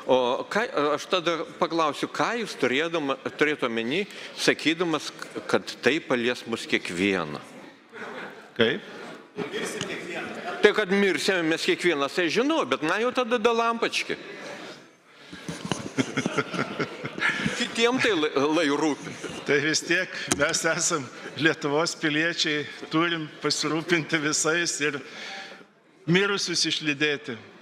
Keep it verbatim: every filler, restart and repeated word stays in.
O ką, aš tada paklausiu, ką jūs turėtų omeny, sakydamas, kad tai palies mus kiekvieną? Kaip? Tai, kad mirsime mes kiekvienas, tai žinau, bet na jau tada da lampački. Kitiem tai lai rūpi. Tai vis tiek mes esam Lietuvos piliečiai, turim pasirūpinti visais ir mirusius išlydėti.